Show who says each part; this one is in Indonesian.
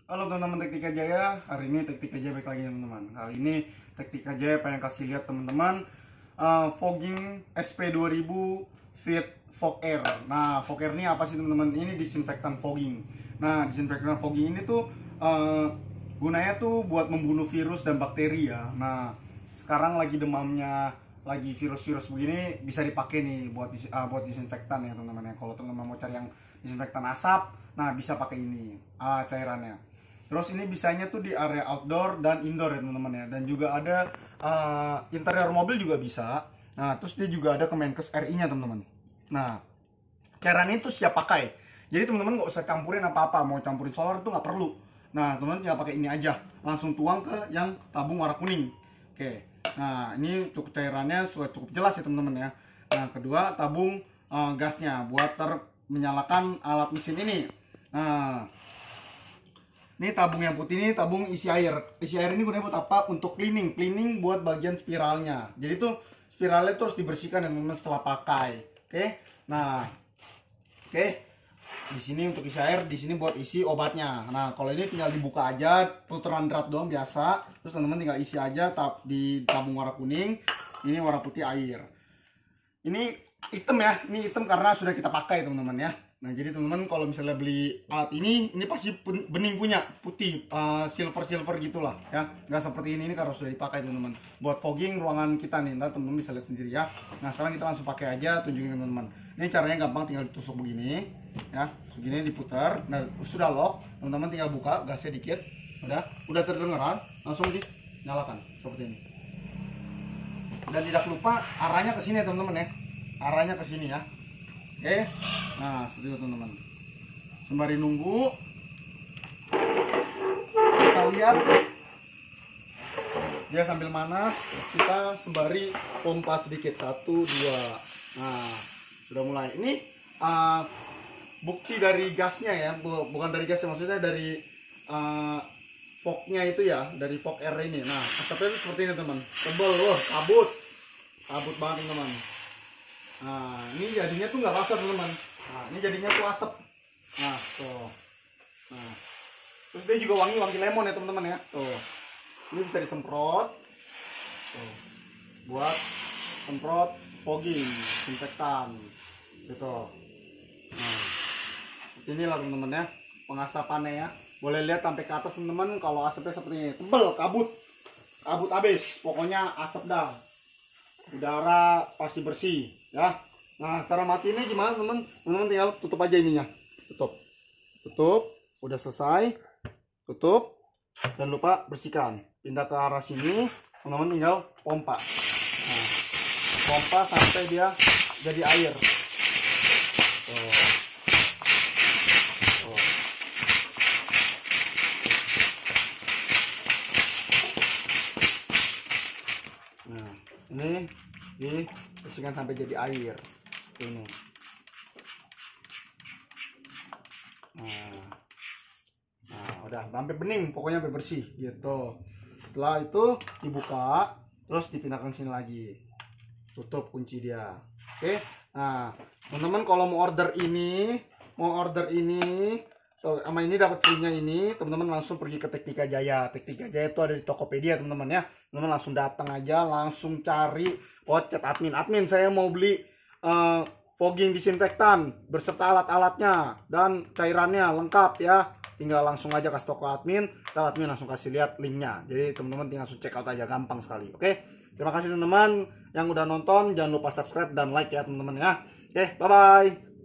Speaker 1: Halo teman-teman Tektika Jaya, hari ini Tektika Jaya balik lagi teman-teman. Kali ini Tektika Jaya pengen kasih lihat teman-teman fogging SP2000 Fit Fog Air. Nah, Fog Air ini apa sih teman-teman? Ini disinfektan fogging. Nah, disinfektan fogging ini tuh gunanya tuh buat membunuh virus dan bakteri ya. Nah, sekarang lagi demamnya, lagi virus-virus begini bisa dipakai nih buat disinfektan ya teman-teman ya. Kalau teman-teman mau cari yang disinfektan asap, nah bisa pakai ini cairannya. Terus ini bisanya tuh di area outdoor dan indoor ya teman-teman ya. Dan juga ada interior mobil juga bisa. Nah, terus dia juga ada Kemenkes RI-nya teman-teman. Nah, cairan itu siap pakai. Jadi teman-teman nggak usah campurin apa-apa. Mau campurin solar tuh nggak perlu. Nah, teman-teman tinggal pakai ini aja. Langsung tuang ke yang tabung warna kuning. Oke. Nah, ini untuk cairannya sudah cukup jelas ya teman-teman ya. Nah, kedua tabung gasnya buat menyalakan alat mesin ini. Nah, ini tabung yang putih ini tabung isi air. Isi air ini gunanya buat apa? Untuk cleaning buat bagian spiralnya. Jadi tuh spiralnya terus dibersihkan ya teman-teman setelah pakai. Oke. Nah, oke. Di sini untuk isi air, di sini buat isi obatnya. Nah, kalau ini tinggal dibuka aja, putaran drat doang biasa. Terus teman-teman tinggal isi aja di tabung warna kuning. Ini warna putih air. Ini hitam ya, ini hitam karena sudah kita pakai teman-teman ya. Nah, jadi teman-teman kalau misalnya beli alat ini pasti bening punya, putih, silver gitulah ya. Nggak seperti ini karena sudah dipakai teman-teman. Buat fogging ruangan kita nih, ntar teman-teman bisa lihat sendiri ya. Nah, sekarang kita langsung pakai aja, tunjukin teman-teman. Ini caranya gampang, tinggal ditusuk begini ya. Segini diputar, nah sudah lock, teman-teman tinggal buka gasnya dikit. Udah terdengaran, langsung dinyalakan seperti ini. Dan tidak lupa arahnya ke sini teman-teman ya. Arahnya ke sini ya. Oke. Nah, seperti itu teman-teman. Sembari nunggu kita lihat dia sambil manas, kita sembari pompa sedikit 1 2. Nah, sudah mulai. Ini bukti dari gasnya ya, bukan dari gasnya, maksudnya dari fognya itu ya, dari fog air ini. Nah, asapnya itu seperti ini teman, tebal loh, kabut banget teman. Nah, ini jadinya tuh nggak basah teman. Nah, ini jadinya tuh asap. Nah, tuh. Nah, terus dia juga wangi lemon ya teman-teman ya. Tuh, ini bisa disemprot. Tuh, buat semprot fogging, disinfektan, gitu. Nah, seperti inilah teman-teman ya, pengasapannya ya. Boleh lihat sampai ke atas teman-teman. Kalau asapnya seperti ini, tebel, kabut habis. Pokoknya asap dah. Udara pasti bersih ya. Nah, cara matiinnya gimana teman-teman? Teman-teman tinggal tutup aja ininya. Tutup. Udah selesai. Tutup. Jangan lupa bersihkan. Pindah ke arah sini. Teman-teman tinggal pompa. Nah, pompa sampai dia jadi air. Nah, ini dibersihkan sampai jadi air. Ini. Nah, udah sampai bening, pokoknya sampai bersih gitu. Setelah itu dibuka, terus dipindahkan sini lagi. Tutup kunci dia. Oke. Nah, teman-teman kalau mau order ini sama ini dapat free-nya ini, teman-teman langsung pergi ke Tektika Jaya. Tektika Jaya itu ada di Tokopedia teman-teman ya. Teman-teman langsung datang aja, langsung cari, chat admin, saya mau beli fogging disinfektan berserta alat-alatnya dan cairannya lengkap ya. Tinggal langsung aja kasih toko admin, dan admin langsung kasih lihat linknya. Jadi teman-teman tinggal langsung check out aja, gampang sekali. Oke. Terima kasih teman-teman yang udah nonton, jangan lupa subscribe dan like ya teman-teman ya. Oke, bye bye.